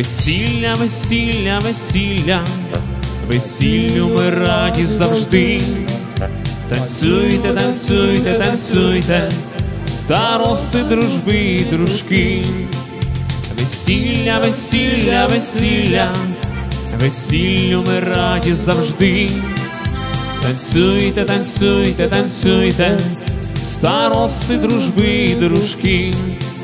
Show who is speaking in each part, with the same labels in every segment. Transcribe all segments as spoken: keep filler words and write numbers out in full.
Speaker 1: Весілля, весілля, весілля, весіллю ми раді завжди. Танцюйте, танцюйте, танцюйте, старости, дружби і дружки. Весілля, весілля, весілля, весіллю ми раді завжди. Танцюйте, танцюйте, танцюйте, старости, дружби і дружки.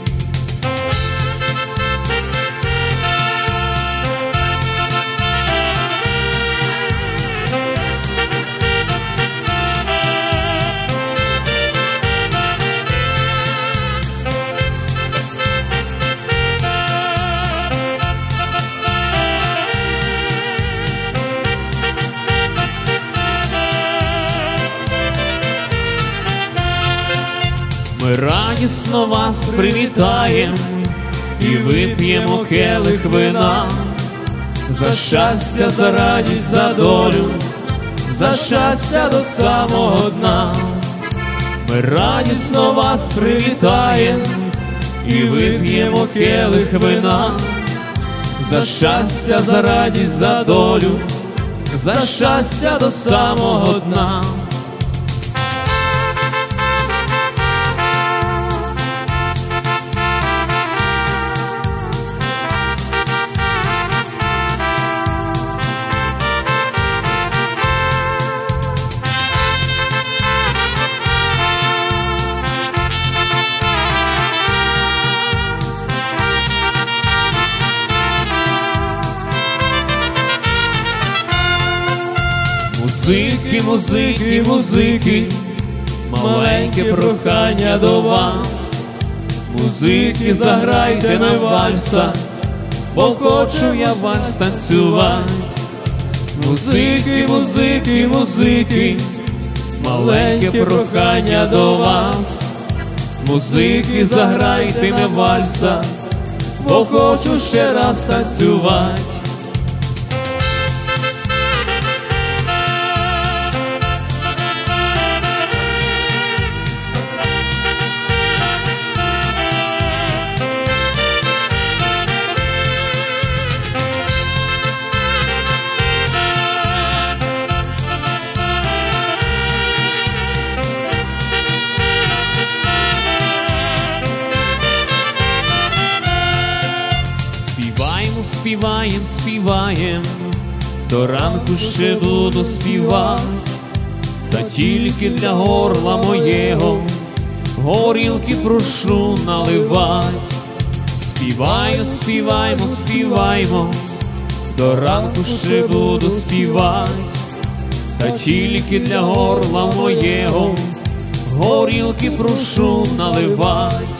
Speaker 1: Ми радісно вас привітаєм і вип'ємо келих вина. За щастя, за радість, за долю, за щастя до самого дна. Ми радісно вас привітаєм і вип'ємо келих вина. За щастя, за радість, за долю, за щастя до самого дна. Музики, музики, музики, маленьке прохання до вас. Музики, заграйте на вальса, бо хочу я вальс танцювати. Музики, музики, музики, маленьке прохання до вас. Музики, заграйте на вальса, бо хочу ще раз танцювати. Співаєм, співаєм, до ранку ще буду співати, та тільки для горла моєго горілки прошу наливать. Співаю, співаймо, співаймо, до ранку ще буду співати, та тільки для горла моєго горілки прошу наливать.